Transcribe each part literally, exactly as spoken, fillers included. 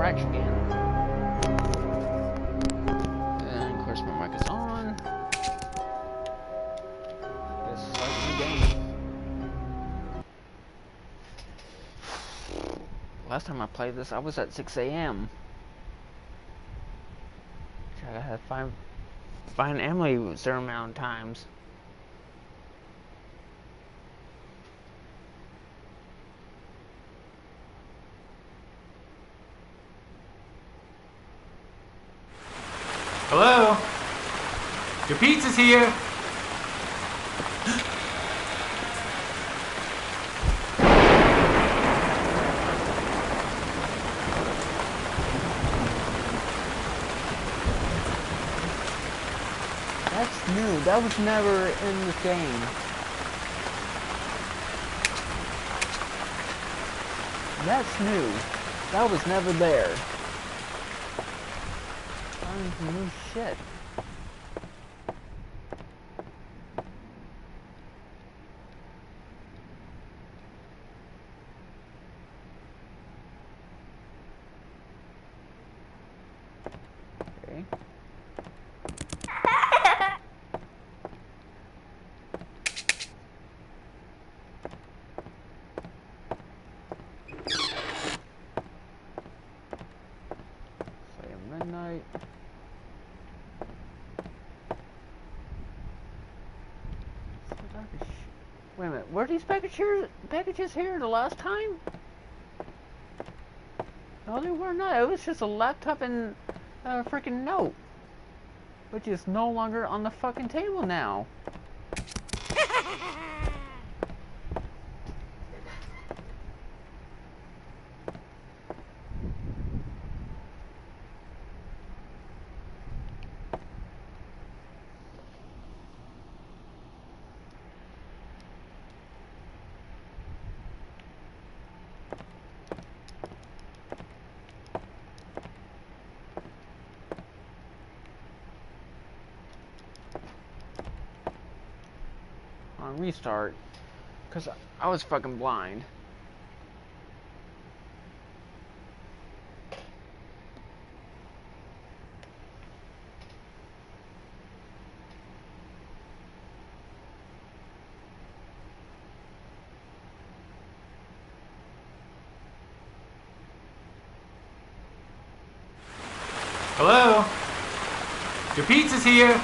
crash again. And of course my mic is on. Let's start the game. Last time I played this, I was at six A M I had to find, find Emily a certain amount of times. Hello? Your pizza's here. That's new. That was never in the game. That's new. That was never there. Finding new shit. Okay. Midnight. Wait a minute, were these packages packages here the last time? No, they were not. It was just a laptop and a freaking note, which is no longer on the fucking table now. On restart, because I was fucking blind. Hello? Your pizza's here.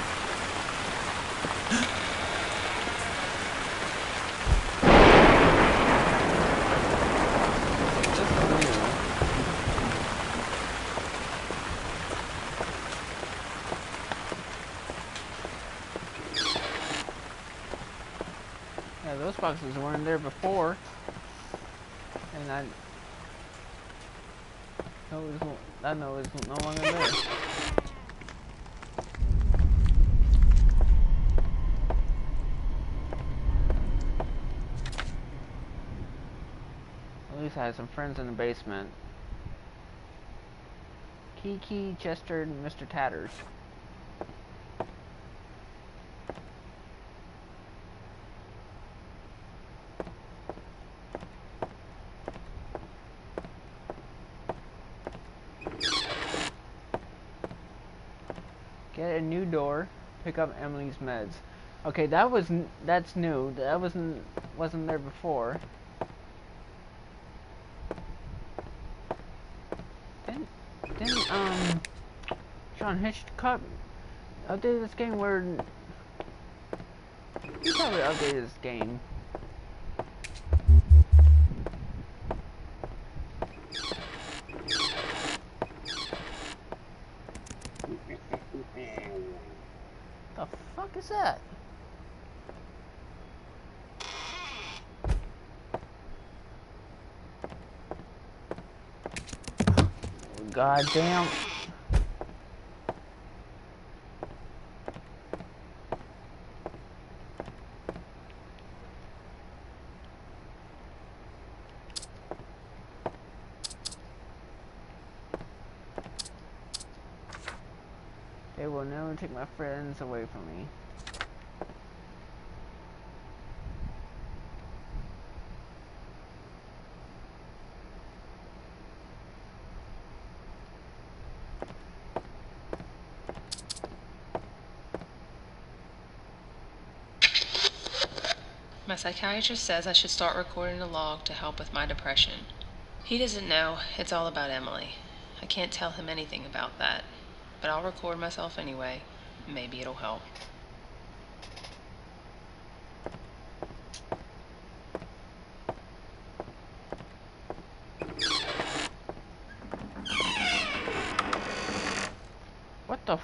Yeah, those boxes weren't there before, and I know it was, I know it's no longer there. At least I had some friends in the basement. Kiki, Chester, and Mister Tatters. Get a new door. Pick up Emily's meds. Okay, that was n that's new. That wasn't wasn't there before. Didn't didn't um John Hitchcock update this game where he probably updated this game. The fuck is that? God damn. They will never take my friends away from me. My psychiatrist says I should start recording a log to help with my depression. He doesn't know it's all about Emily. I can't tell him anything about that, but I'll record myself anyway. Maybe it'll help. What the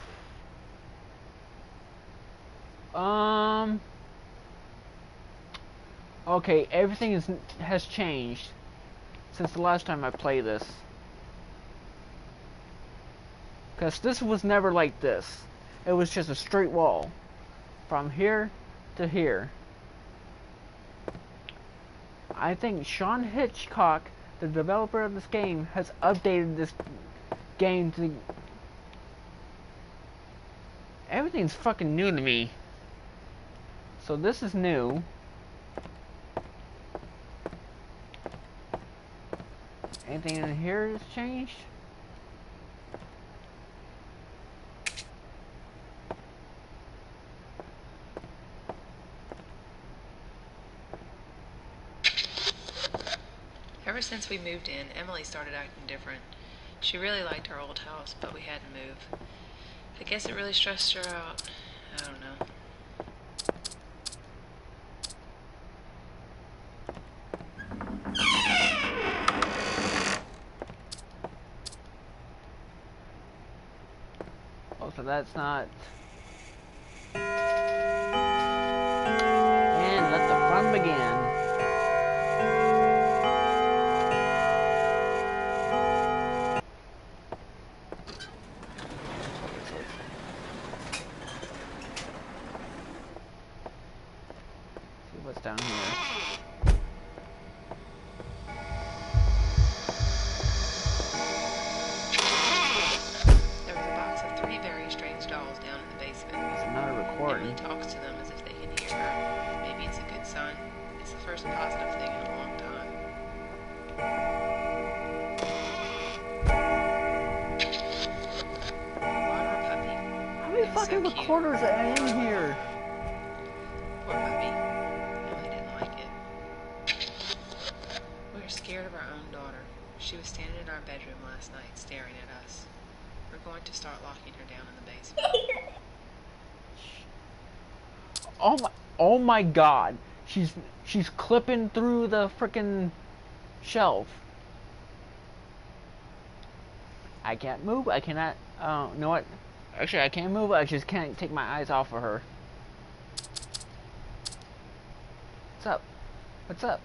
f- Um... Okay, everything is has changed since the last time I played this. Because this was never like this. It was just a straight wall. From here to here. I think Sean Hitchcock, the developer of this game, has updated this game to... Everything's fucking new to me. So this is new. Anything in here has changed? Ever since we moved in, Emily started acting different. She really liked our old house, but we had to move. I guess it really stressed her out. I don't know. Oh, so that's not... And let the fun begin. See what's down here. There was a box of three very strange dolls down in the basement. It's another recording. Emily talks to them as if they can hear her. Maybe it's a good sign. It's the first positive thing in a long time. Water a puppy. How many It was fucking so cute. recorders are in here? Poor puppy. Emily didn't like it. We were scared of our own daughter. She was standing in our bedroom last night, staring at us. We're going to start locking her down in the basement. Oh my! Oh my God! She's she's clipping through the frickin' shelf. I can't move. I cannot. Uh, you know what? Actually, I can't move. I just can't take my eyes off of her. What's up? What's up?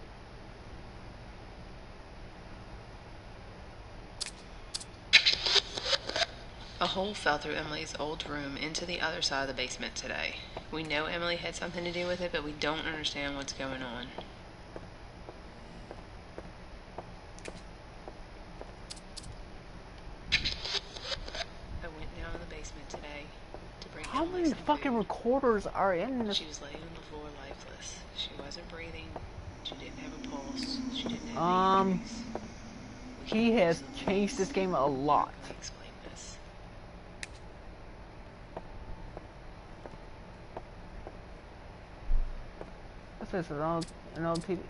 A hole fell through Emily's old room into the other side of the basement today. We know Emily had something to do with it, but we don't understand what's going on. I went down in the basement today to bring How Emily many some fucking food. recorders are in this? She was laying on the floor lifeless. She wasn't breathing. She didn't have a pulse. She didn't have Um, any injuries. We He can't has use the changed this police. game a lot. How do I explain this? What's this? An old, an old T V?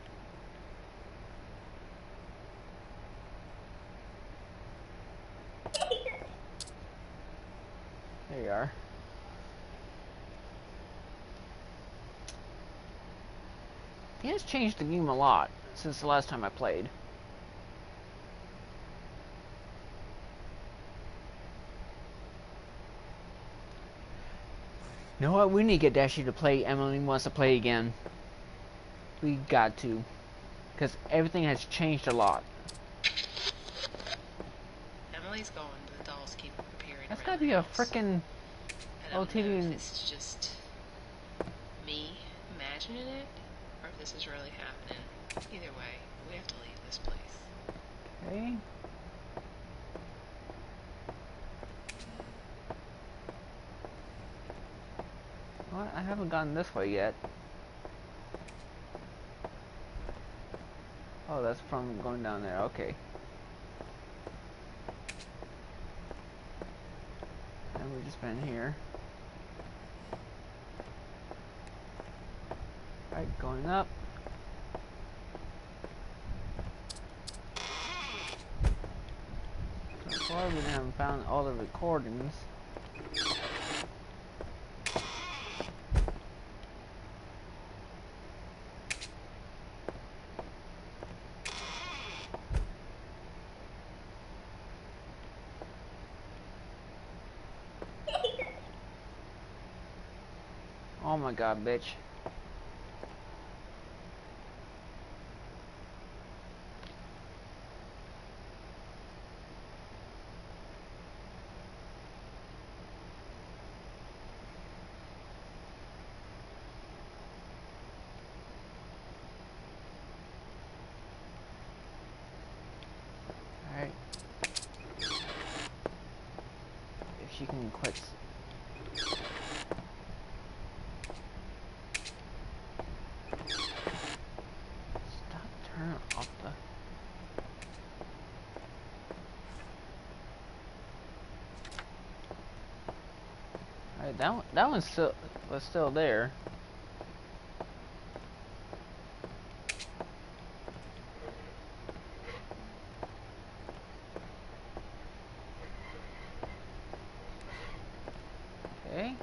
There you are. He has changed the game a lot since the last time I played. You know what? We need to get Dashy to play. Emily wants to play again. We got to. Because everything has changed a lot. Emily's gone, but the dolls keep appearing. That's around gotta the be a house. frickin' I old don't T V. know if and- this is just me imagining it, or if this is really happening. Either way, we have to leave this place. Okay. What? I haven't gotten this way yet. Oh, that's from going down there. Okay. And we've just been here. Alright, going up. So far we haven't found all the recordings. Oh my god, bitch. Alright. If she can quit. Stop turning off the... Alright, that one, that one still was still there. Okay.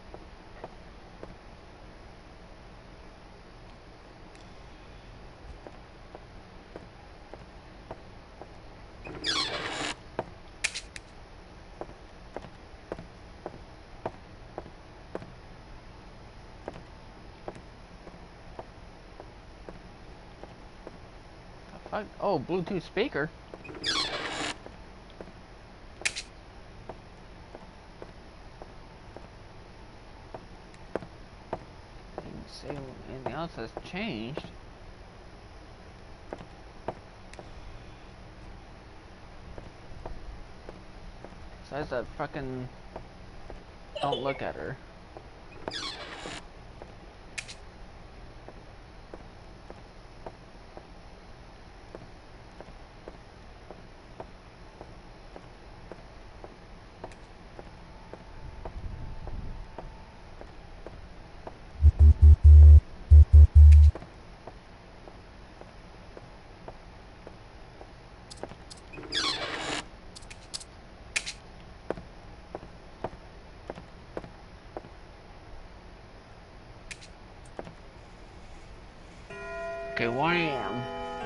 The fuck? Oh, Bluetooth speaker. Didn't say anything else has changed. Besides that fucking... Don't look at her. Okay, one A M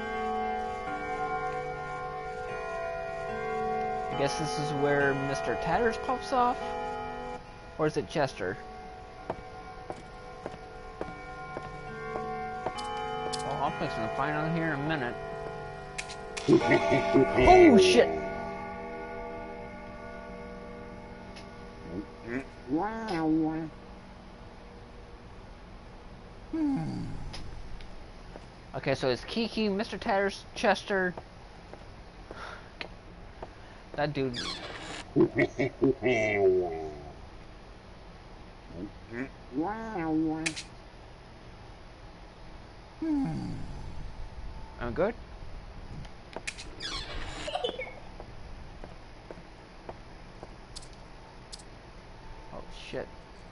I guess this is where Mister Tatters pops off? Or is it Chester? Well, I'm fixing to find out here in a minute. Oh shit! Hmm. Okay, so it's Kiki, Mister Tatters, Chester. That dude. Hmm. I'm good. Oh shit.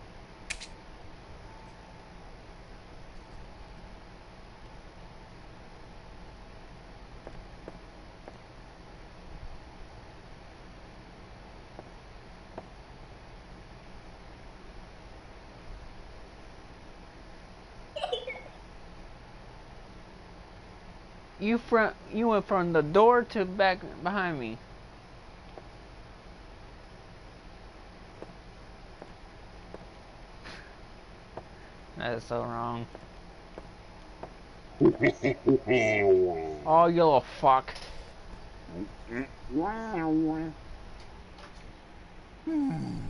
You front, you went from the door to back behind me. That is so wrong. Oh, you little fuck. Hmm.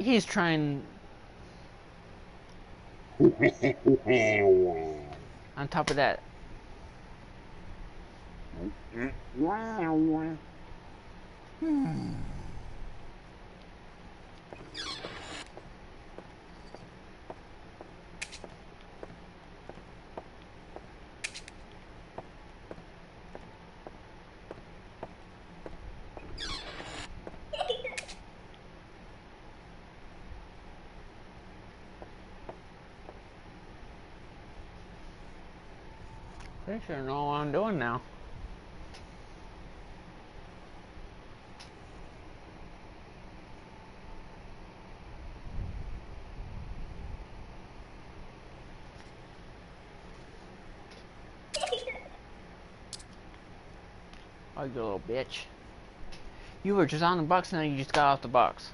he's trying. On top of that. Hmm. Pretty sure I know what I'm doing now. Oh, you little bitch. You were just on the box and then you just got off the box.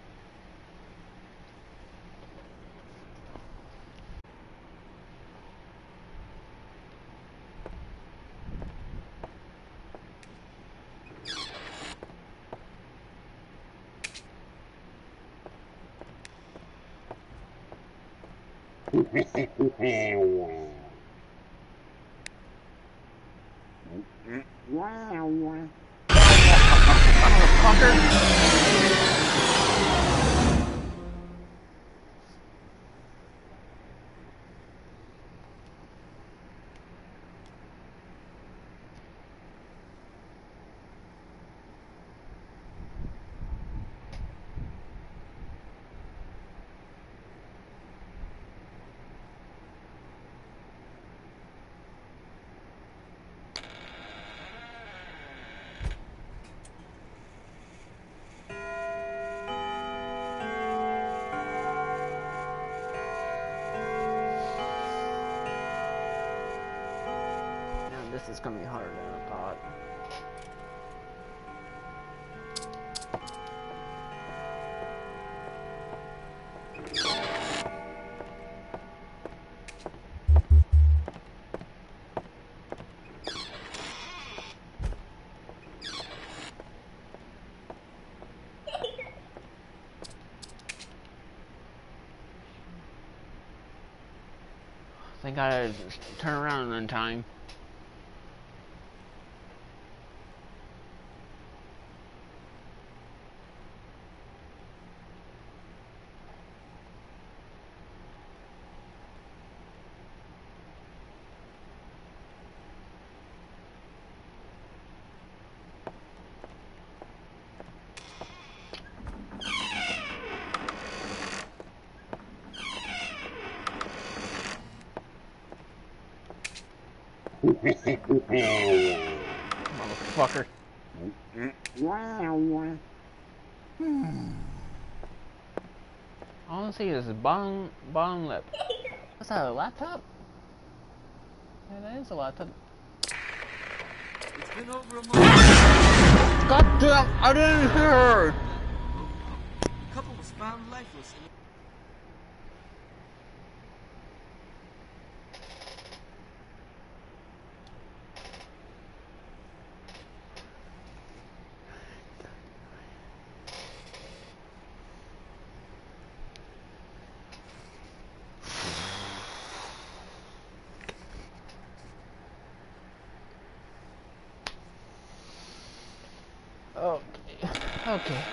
This is gonna be harder than I thought. Thank God I turn around in time. Motherfucker. Hmm. All I see is bottom, bottom lip. What's that, a laptop? Yeah, that is a laptop. It's been over a month. God damn, I didn't hear! The couple was found lifeless in Okay. Okay.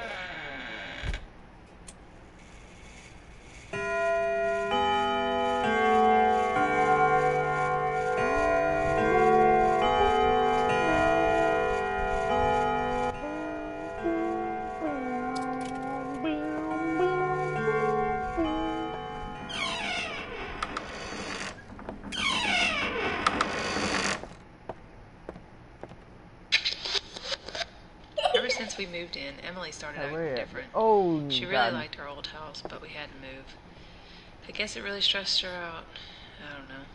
Ever since we moved in, Emily started Hey, acting where- different. Oh, She really God. liked our old house, but we had to move. I guess it really stressed her out. I don't know.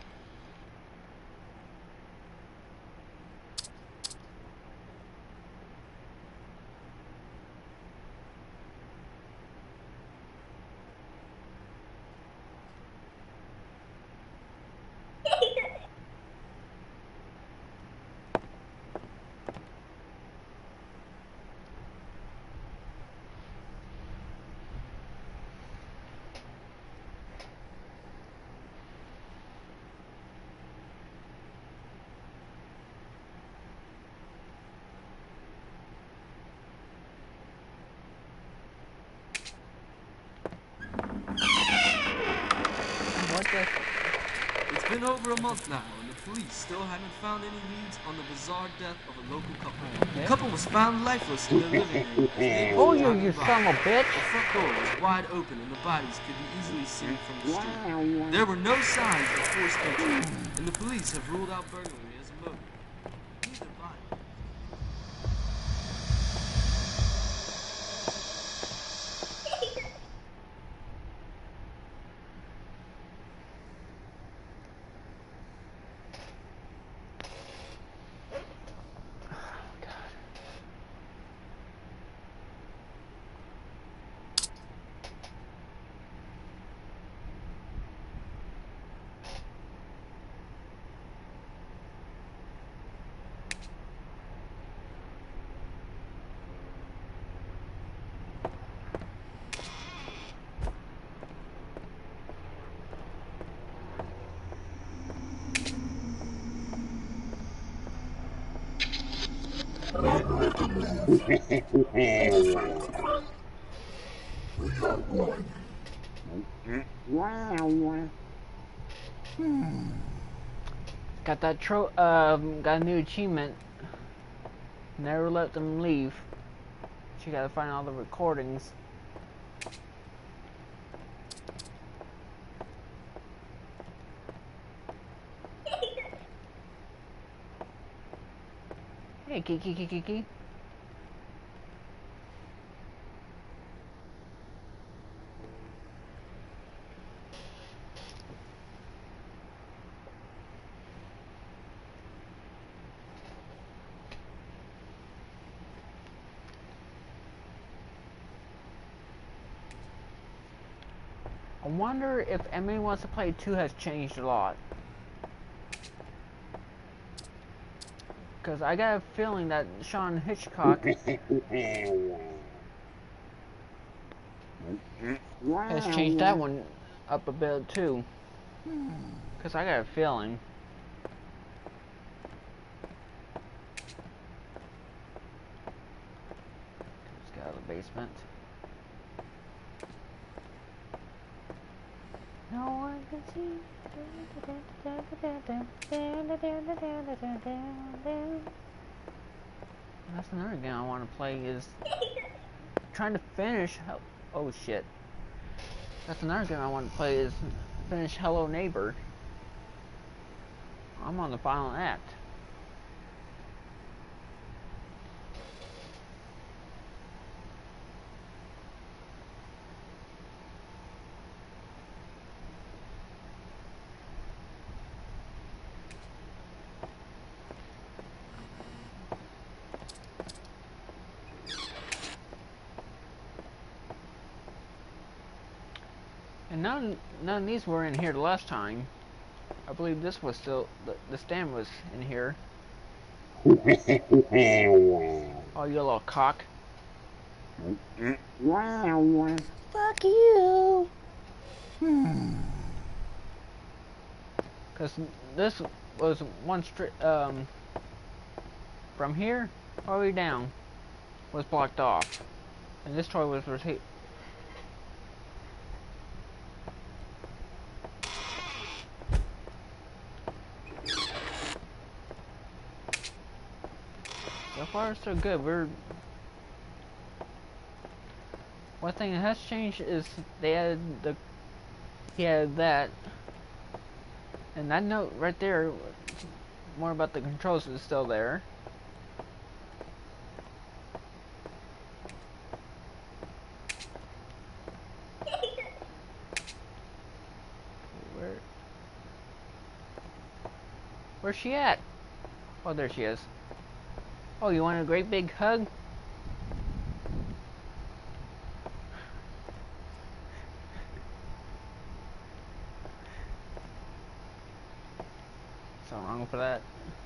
like this? It's been over a month now, and the police still haven't found any leads on the bizarre death of a local couple. The couple was found lifeless in their living room. as they Oh, were you, driving you by. son of a bitch! The front door was wide open, and the bodies could be easily seen from the street. There were no signs of forced entry, and the police have ruled out burglary as a motive. Neither body. Hmm. Got that tro um got a new achievement. Never let them leave. She gotta find all the recordings. Hey, Kiki, Kiki, Kiki. I wonder if Emily Wants to Play two has changed a lot. Because I got a feeling that Sean Hitchcock has changed that one up a bit too. Because I got a feeling. Let's get out of the basement. No one can see. That's another game I want to play is trying to finish. Oh shit. That's another game I want to play is finish Hello Neighbor. I'm on the final act. And none, none of these were in here the last time. I believe this was still, the, the stand was in here. Oh, you little cock. Fuck you. Hmm. Because this was one straight, um, from here all the way down was blocked off. And this toy was rotated. So far, so good. We're one thing that has changed is they added the he added that, and that note right there, more about the controls, is still there. Where? Where's she at? Oh, there she is. Oh, you want a great big hug? Something wrong with that?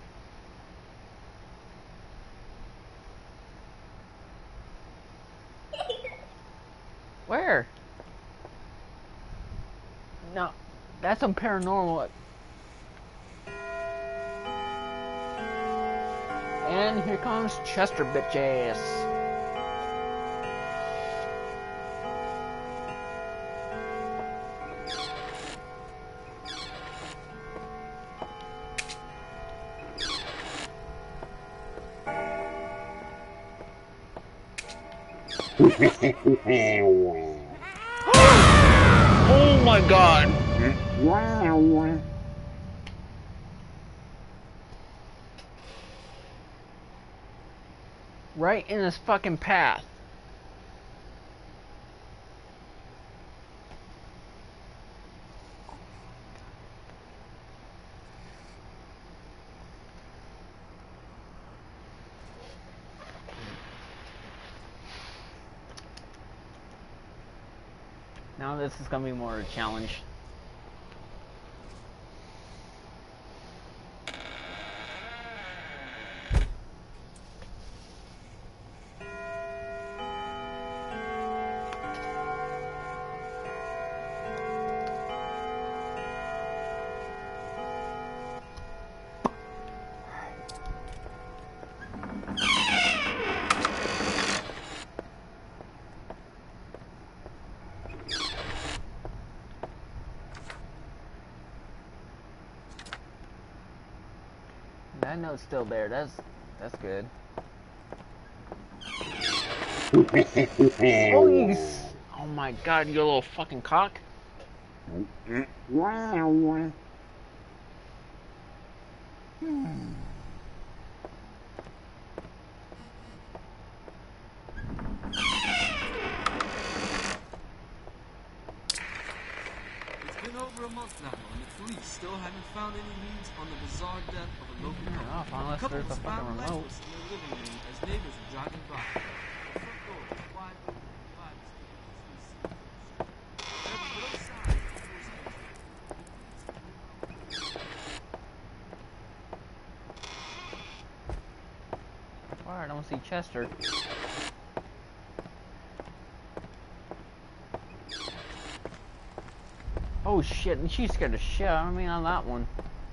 Where? No, that's some paranormal. And here comes Chester bitch ass. Oh my god! Right in his fucking path. Now this is gonna be more a challenge. That note's still there. That's that's good. Oh, you! s- Oh my god, you little fucking cock! It's been over a month now, and the police still haven't found any leads on the bizarre death of a local Turn it off couple. unless The couple there's a was fucking found remote. lifeless in their living room as neighbors were driving by. The front door was wide open, and the bodies could be easily seen from the street. There were no signs of forced entry. Why I don't see Chester? Oh shit! And she scared the shit out of me on that one.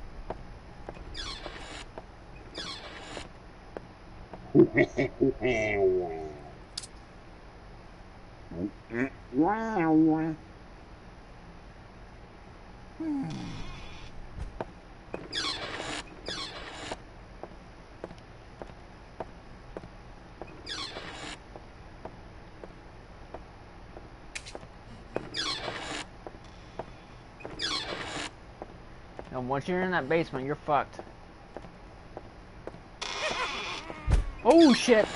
And once you're in that basement, you're fucked. Oh shit!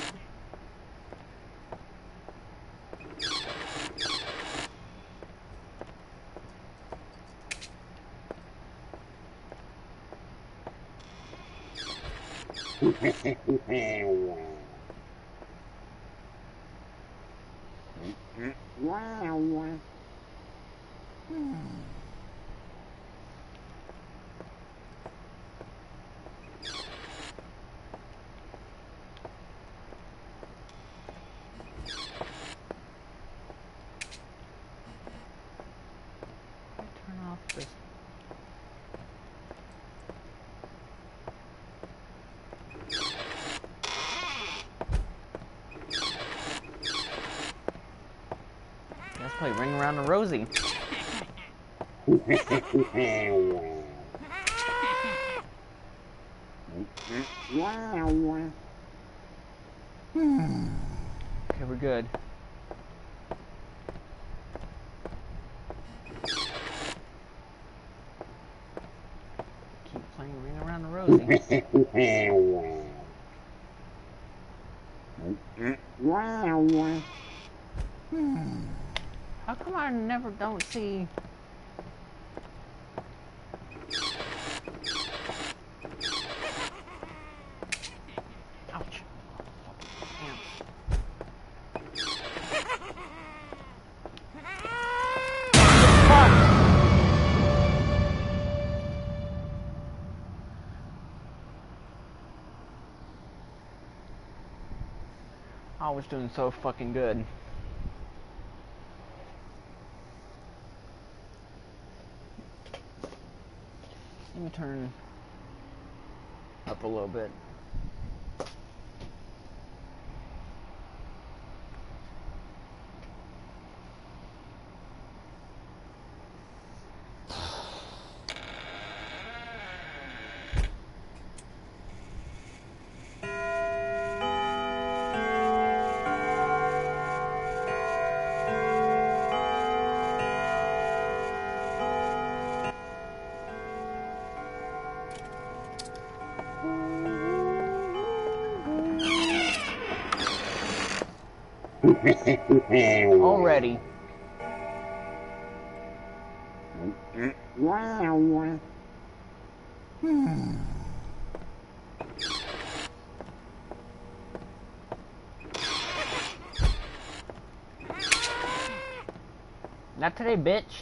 Turn off this. Let's play Ring Around the Rosie. Okay, we're good. Keep playing Ring Around the Rosie. How come I never don't see? Ouch. I was doing so fucking good. Let me turn up a little bit. Already. Not today, bitch.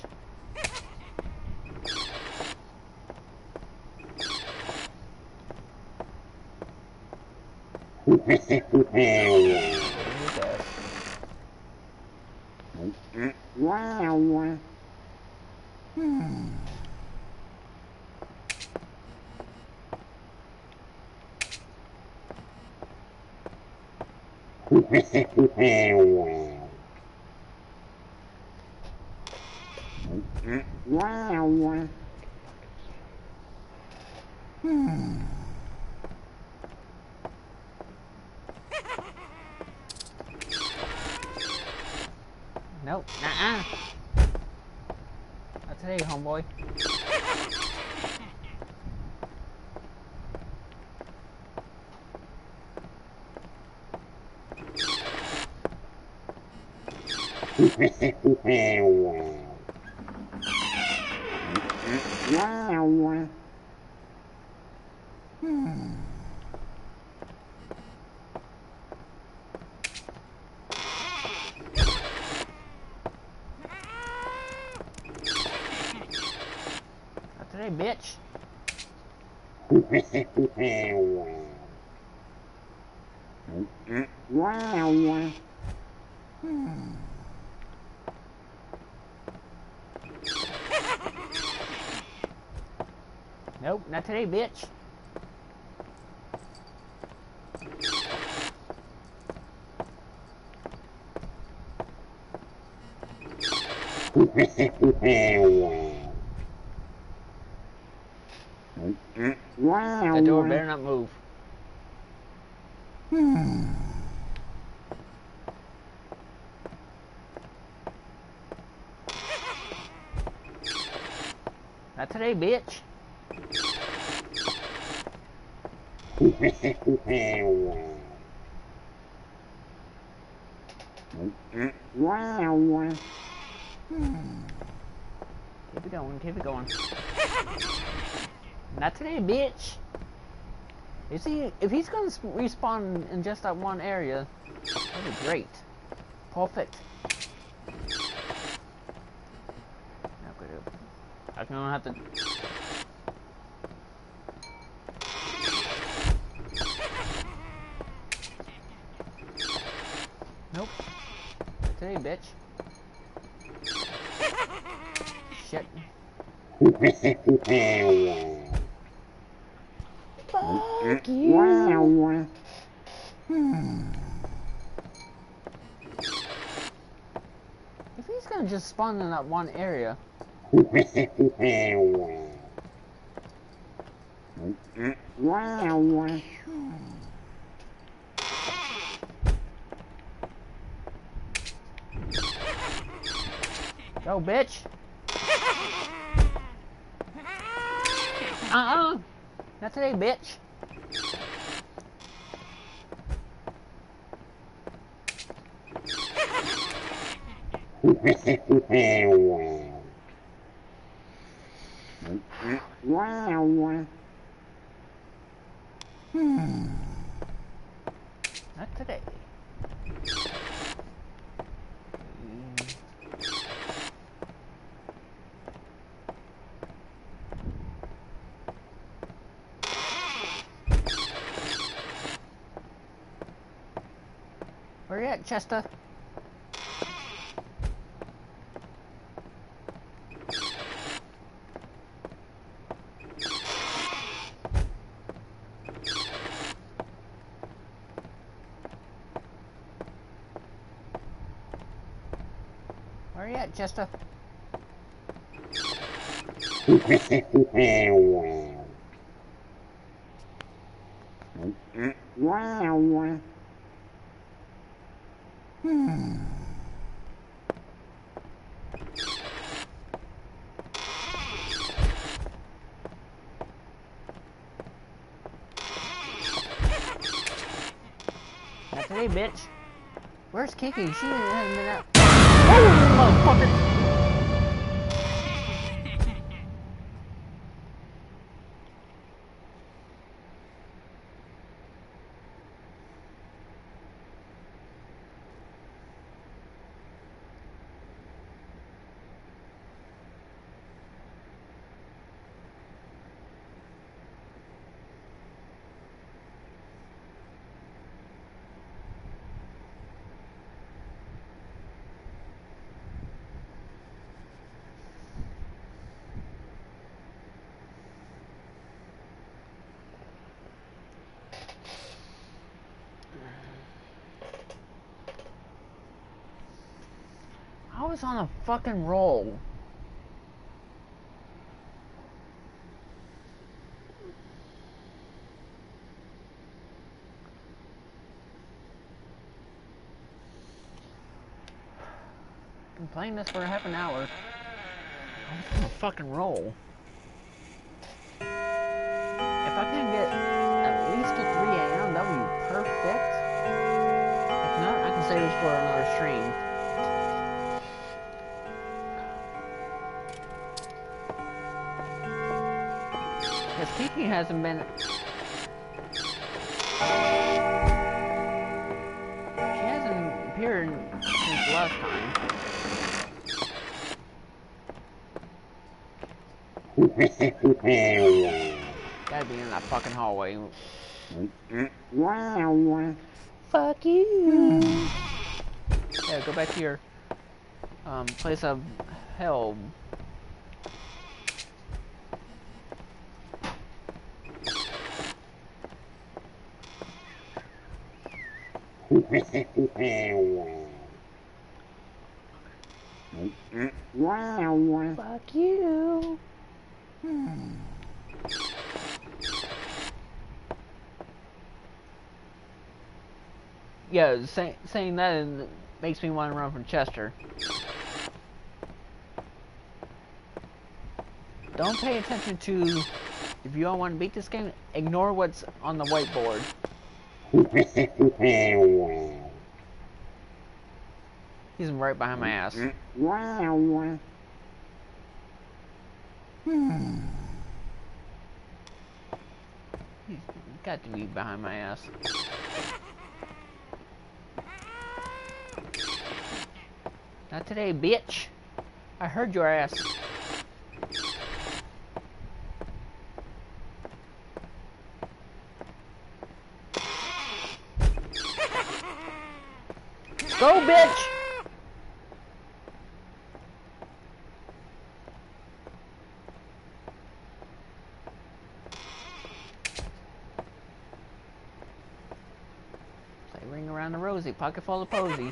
Nope, nuh-uh. Not today, homeboy. Not today, bitch. Nope, not today, bitch. That door better not move. Not today, bitch. Keep it going, keep it going. Not today, bitch. You see, if he's gonna respawn in just that one area, that'd be great. Perfect. I'm gonna have to. Nope. Not today, bitch. Shit. Fuck you. If he's gonna just spawn in that one area. Go, bitch. Uh-uh. Not today, bitch. Not today. Where you at, Chester? Where you at, Chester? Not today, bitch. Where's Kiki? She hasn't been out. Oh, motherfucker! I was on a fucking roll. Been playing this for half an hour. I was on a fucking roll. If I can get at least a three A M, that would be perfect. If not, I can save this for another stream. Because Kiki hasn't been... She hasn't appeared since last time. Gotta be in that fucking hallway. Fuck you. Yeah, go back to your um, place of hell. Fuck you. Hmm. Yeah, say, saying that makes me want to run from Chester. Don't pay attention to, if you don't want to beat this game, ignore what's on the whiteboard. He's right behind my ass. Hmm. He's got to be behind my ass. Not today, bitch. I heard your ass. Go, bitch! Play ring around the rosy, pocket full of posies.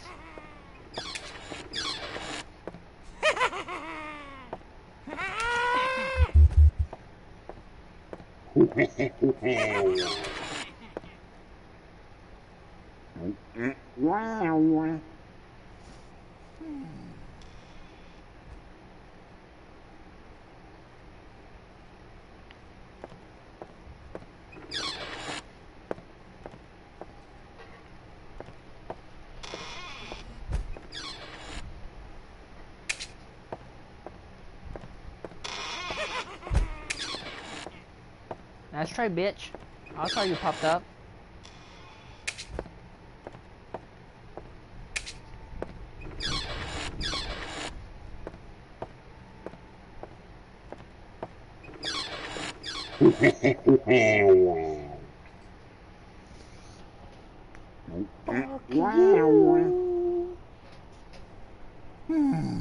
Nice try, bitch. I saw you popped up. You. Hmm.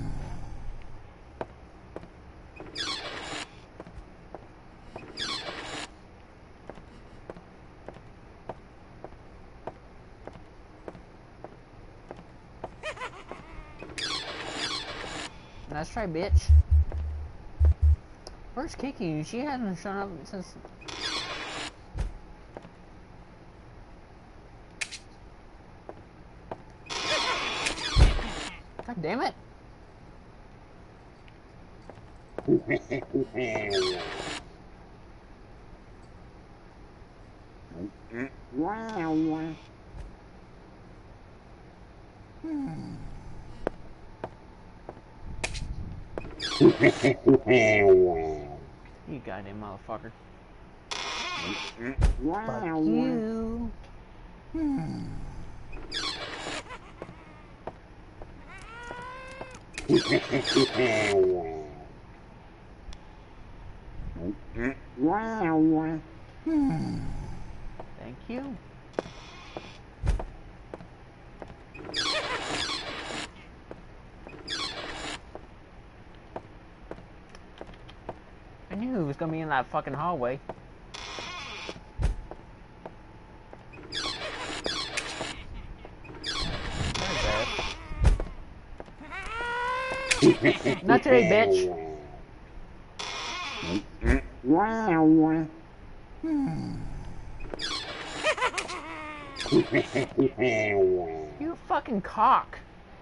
Nice try, bitch. Where's Kiki? She hasn't shown up since... God damn it! You goddamn motherfucker. Fuck you. Thank you. I knew he was gonna be in that fucking hallway. Not today, bitch. You fucking cock.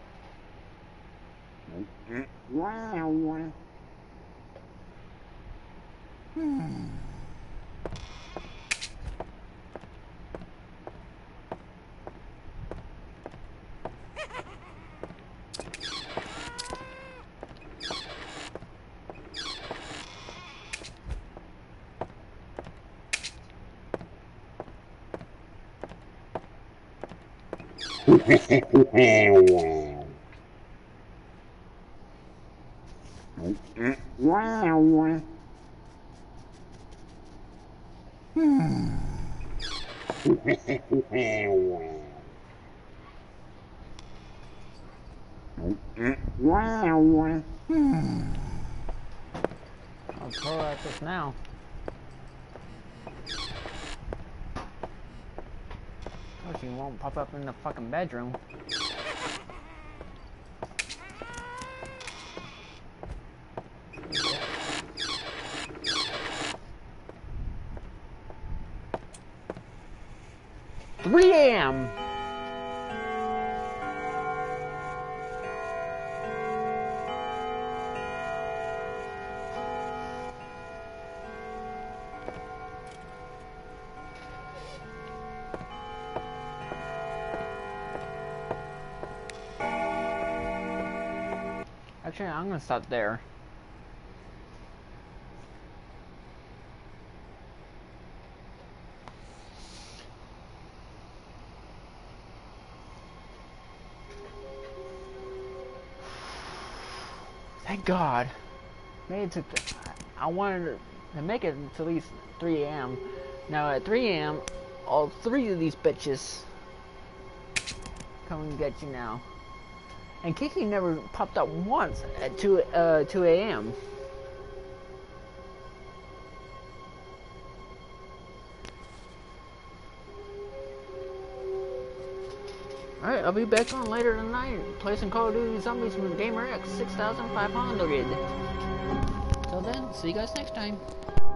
I'll throw at this now. Oh, she won't pop up in the fucking bedroom. three A M Actually, I'm gonna stop there. Thank God. Made it to. I wanted to make it to at least three A M Now at three A M, all three of these bitches come and get you now. And Kiki never popped up once at two uh two A M Alright, I'll be back on later tonight, play some Call of Duty Zombies from Gamer X six thousand five hundred. Till then, see you guys next time.